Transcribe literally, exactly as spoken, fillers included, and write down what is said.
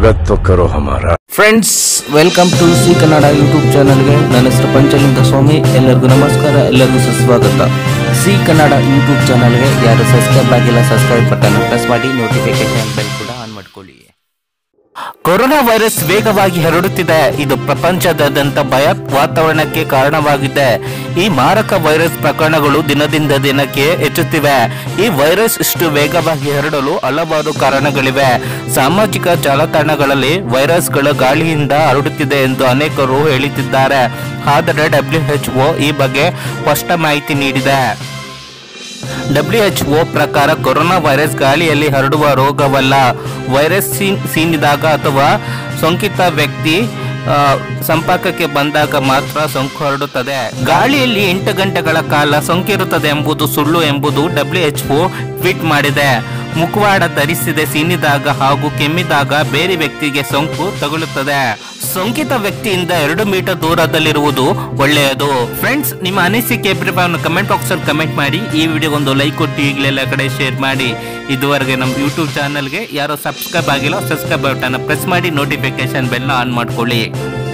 स्वागत तो करो हमारा। Friends, welcome to C Kannada YouTube ಚಾನಲ್ಗೆ. ನನ್ನ ಹೆಸರು ಪಂಚಲಿಂಗ ಸ್ವಾಮಿ. ಎಲ್ಲರಿಗೂ ನಮಸ್ಕಾರ, ಎಲ್ಲರಿಗೂ ಸುಸ್ವಾಗತ. ಸಿ ಕನ್ನಡ ಯೂಟ್ಯೂಬ್ ಚಾನಲ್ಗೆ ಯಾರು ಸಬ್ಸ್ಕ್ರೈಬ್ ಆಗಿಲ್ಲ, ಸಬ್ಸ್ಕ್ರೈಬ್ ಬಟನ್ ಪ್ರೆಸ್ ಮಾಡಿ, ನೋಟಿಫಿಕೇಶನ್ ಬೆಲ್ ಕೂಡ ಆನ್ ಮಾಡ್ಕೊಳ್ಳಿ. ಕೊರೋನಾ ವೈರಸ್ ವೇಗವಾಗಿ ಹರಡುತ್ತಿದೆ. ಇದು ಪ್ರಪಂಚದಾದ್ಯಂತ ಭಯ ವಾತಾವರಣಕ್ಕೆ ಕಾರಣವಾಗಿದೆ. ಈ ಮಾರಕ ವೈರಸ್ ಪ್ರಕರಣಗಳು ದಿನದಿಂದ ದಿನಕ್ಕೆ ಹೆಚ್ಚುತ್ತಿವೆ. ಈ ವೈರಸ್ ಇಷ್ಟು ವೇಗವಾಗಿ ಹರಡಲು ಹಲವಾರು ಕಾರಣಗಳಿವೆ. ಸಾಮಾಜಿಕ ಜಾಲತಾಣಗಳಲ್ಲಿ ವೈರಸ್ಗಳು ಗಾಳಿಯಿಂದ ಹರಡುತ್ತಿದೆ ಎಂದು ಅನೇಕರು ಹೇಳುತ್ತಿದ್ದಾರೆ. ಆದರೆ ಡಬ್ಲ್ಯೂ ಎಚ್ ಒ ಈ ಬಗ್ಗೆ ಸ್ಪಷ್ಟ ಮಾಹಿತಿ ನೀಡಿದೆ. ಡಬ್ಲ್ಯೂ ಎಚ್ ಒ ಪ್ರಕಾರ ಕೊರೋನಾ ವೈರಸ್ ಗಾಳಿಯಲ್ಲಿ ಹರಡುವ ರೋಗವಲ್ಲ. ವೈರಸ್ ಸೀನಿದಾಗ ಅಥವಾ ಸೋಂಕಿತ ವ್ಯಕ್ತಿ ಸಂಪರ್ಕಕ್ಕೆ ಬಂದಾಗ ಮಾತ್ರ ಸೋಂಕು ಹರಡುತ್ತದೆ. ಗಾಳಿಯಲ್ಲಿ ಎಂಟು ಗಂಟೆಗಳ ಕಾಲ ಸೋಂಕಿರುತ್ತದೆ ಎಂಬುದು ಸುಳ್ಳು ಎಂಬುದು ಡಬ್ಲ್ಯೂ ಎಚ್ ಒ ಟ್ವೀಟ್ ಮಾಡಿದೆ. ಮುಖವಾಡ ಧರಿಸಿದೆ ಸೀನಿದಾಗ ಹಾಗೂ ಕೆಮ್ಮಿದಾಗ ಬೇರೆ ವ್ಯಕ್ತಿಗೆ ಸೋಂಕು ತಗುಲುತ್ತದೆ. ಸೋಂಕಿತ ವ್ಯಕ್ತಿಯಿಂದ ಎರಡು ಮೀಟರ್ ದೂರದಲ್ಲಿರುವುದು ಒಳ್ಳೆಯದು. ಫ್ರೆಂಡ್ಸ್, ನಿಮ್ಮ ಅನಿಸಿಕೆ ಅಭಿಪ್ರಾಯವನ್ನು ಕಮೆಂಟ್ ಬಾಕ್ಸ್ ಅಲ್ಲಿ ಕಮೆಂಟ್ ಮಾಡಿ. ಈ ವಿಡಿಯೋ ಒಂದು ಲೈಕ್ ಕೊಟ್ಟು ಈಗಲೆಲ್ಲ ಕಡೆ ಶೇರ್ ಮಾಡಿ. ಇದುವರೆಗೆ ನಮ್ಮ ಯೂಟ್ಯೂಬ್ ಚಾನಲ್ಗೆ ಯಾರೋ ಸಬ್ಸ್ಕ್ರೈಬ್ ಆಗಿಲ್ಲ, ಸಬ್ಸ್ಕ್ರೈಬ್ ಬಟನ್ ಪ್ರೆಸ್ ಮಾಡಿ, ನೋಟಿಫಿಕೇಶನ್ ಬೆಲ್ ಆನ್ ಮಾಡ್ಕೊಳ್ಳಿ.